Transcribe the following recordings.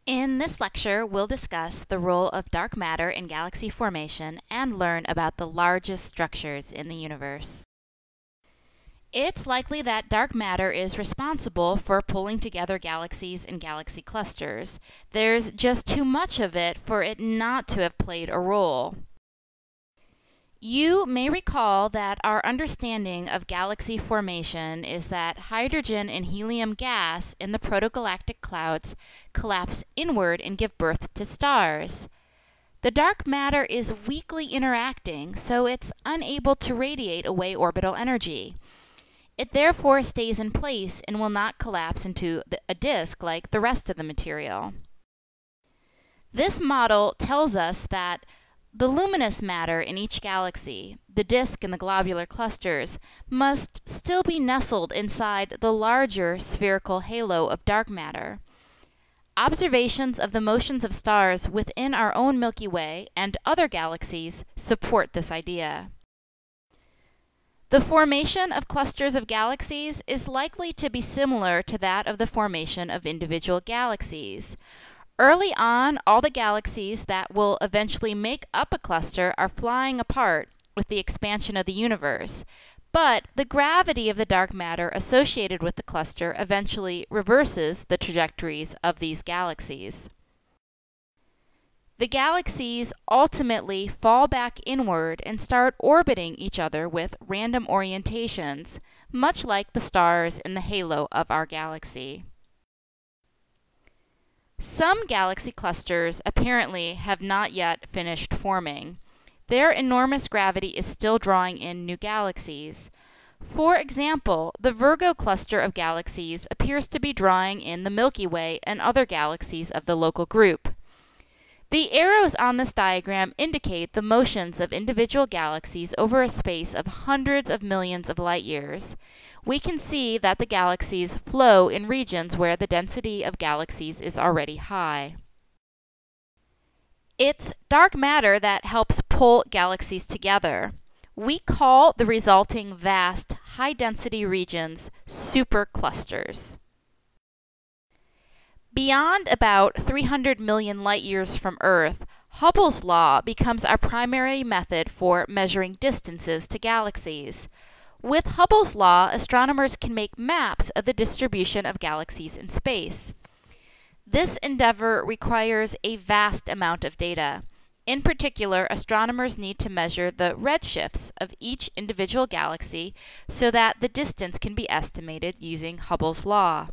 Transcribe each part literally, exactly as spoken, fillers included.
In this lecture, we'll discuss the role of dark matter in galaxy formation and learn about the largest structures in the universe. It's likely that dark matter is responsible for pulling together galaxies and galaxy clusters. There's just too much of it for it not to have played a role. You may recall that our understanding of galaxy formation is that hydrogen and helium gas in the protogalactic clouds collapse inward and give birth to stars. The dark matter is weakly interacting, so it's unable to radiate away orbital energy. It therefore stays in place and will not collapse into a disk like the rest of the material. This model tells us that the luminous matter in each galaxy, the disk and the globular clusters, must still be nestled inside the larger spherical halo of dark matter. Observations of the motions of stars within our own Milky Way and other galaxies support this idea. The formation of clusters of galaxies is likely to be similar to that of the formation of individual galaxies. Early on, all the galaxies that will eventually make up a cluster are flying apart with the expansion of the universe, but the gravity of the dark matter associated with the cluster eventually reverses the trajectories of these galaxies. The galaxies ultimately fall back inward and start orbiting each other with random orientations, much like the stars in the halo of our galaxy. Some galaxy clusters apparently have not yet finished forming. Their enormous gravity is still drawing in new galaxies. For example, the Virgo cluster of galaxies appears to be drawing in the Milky Way and other galaxies of the local group. The arrows on this diagram indicate the motions of individual galaxies over a space of hundreds of millions of light years. We can see that the galaxies flow in regions where the density of galaxies is already high. It's dark matter that helps pull galaxies together. We call the resulting vast, high-density regions superclusters. Beyond about three hundred million light-years from Earth, Hubble's law becomes our primary method for measuring distances to galaxies. With Hubble's law, astronomers can make maps of the distribution of galaxies in space. This endeavor requires a vast amount of data. In particular, astronomers need to measure the redshifts of each individual galaxy so that the distance can be estimated using Hubble's law.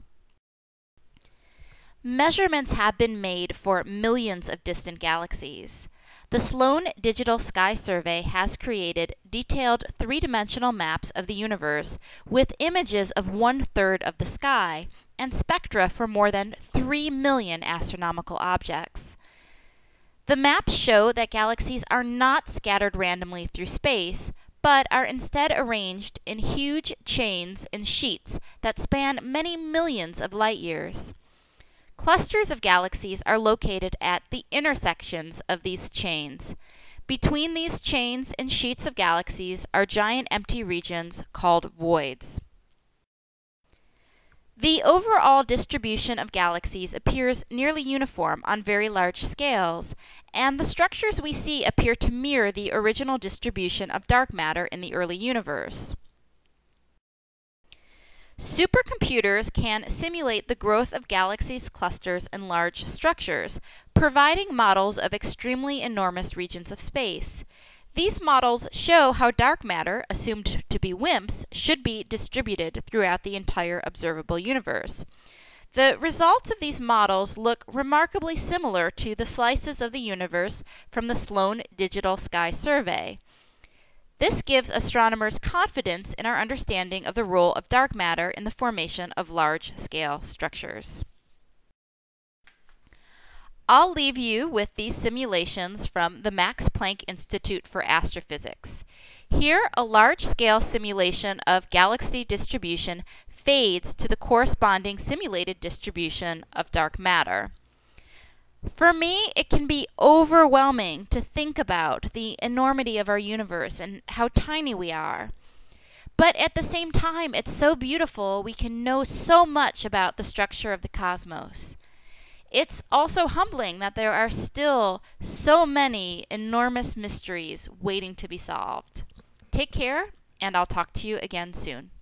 Measurements have been made for millions of distant galaxies. The Sloan Digital Sky Survey has created detailed three-dimensional maps of the universe with images of one-third of the sky and spectra for more than three million astronomical objects. The maps show that galaxies are not scattered randomly through space, but are instead arranged in huge chains and sheets that span many millions of light years. Clusters of galaxies are located at the intersections of these chains. Between these chains and sheets of galaxies are giant empty regions called voids. The overall distribution of galaxies appears nearly uniform on very large scales, and the structures we see appear to mirror the original distribution of dark matter in the early universe. Supercomputers can simulate the growth of galaxies, clusters, and large structures, providing models of extremely enormous regions of space. These models show how dark matter, assumed to be WIMPs, should be distributed throughout the entire observable universe. The results of these models look remarkably similar to the slices of the universe from the Sloan Digital Sky Survey. This gives astronomers confidence in our understanding of the role of dark matter in the formation of large-scale structures. I'll leave you with these simulations from the Max Planck Institute for Astrophysics. Here, a large-scale simulation of galaxy distribution fades to the corresponding simulated distribution of dark matter. For me, it can be overwhelming to think about the enormity of our universe and how tiny we are. But at the same time, it's so beautiful we can know so much about the structure of the cosmos. It's also humbling that there are still so many enormous mysteries waiting to be solved. Take care, and I'll talk to you again soon.